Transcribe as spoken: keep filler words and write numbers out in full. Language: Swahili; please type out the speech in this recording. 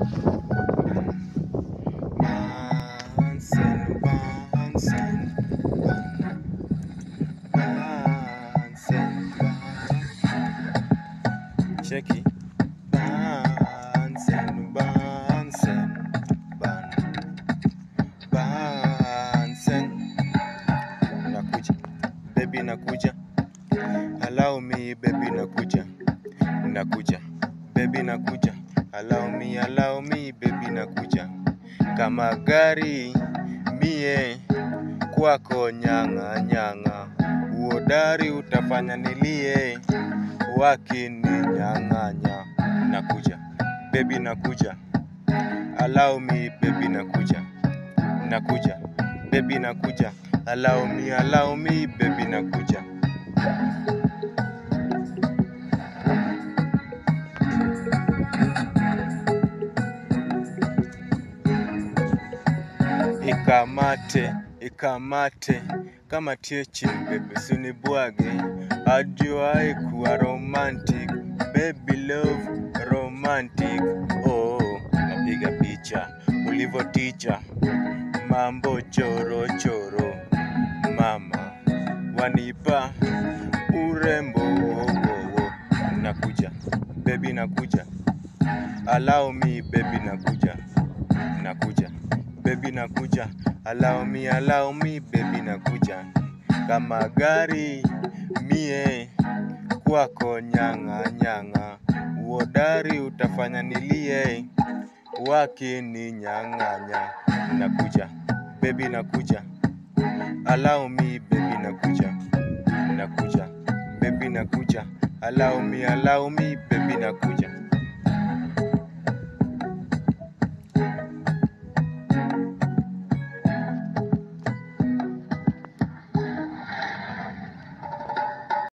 Bansen, Bansen, Ban- Bansen, Ban- Cheki. Bansen, Bansen, Ban- Bansen. Nakuja, baby nakuja. Allow me, baby nakuja. Nakuja, baby nakuja. Allow me, allow me, baby nakuja. Kama gari mie kwako nyanga nyanga, uodari utafanya nilie wakininyang'anya. Nakuja, baby nakuja. Allow me, baby nakuja. Nakuja, baby nakuja. Allow me, allow me, baby nakuja. Ikamate, ikamate, kamatie chini baby, usinibwage. Hajawahi kuwa romantic, baby love romantic. Oh, napiga picha ulivo ticha, mambo choro choro, mama wanipa urembo. Oh, oh, oh. Nakuja, baby nakuja. Allow me, baby nakuja. Nakuja, baby nakuja. Allow me, allow me, baby nakuja. Kama gari mie kwako nyanga nyanga, uodari utafanya nilie wakininyang'anya. Nakuja, baby nakuja. Allow me, baby nakuja. Nakuja, baby nakuja. Allow me, allow me, baby nakuja.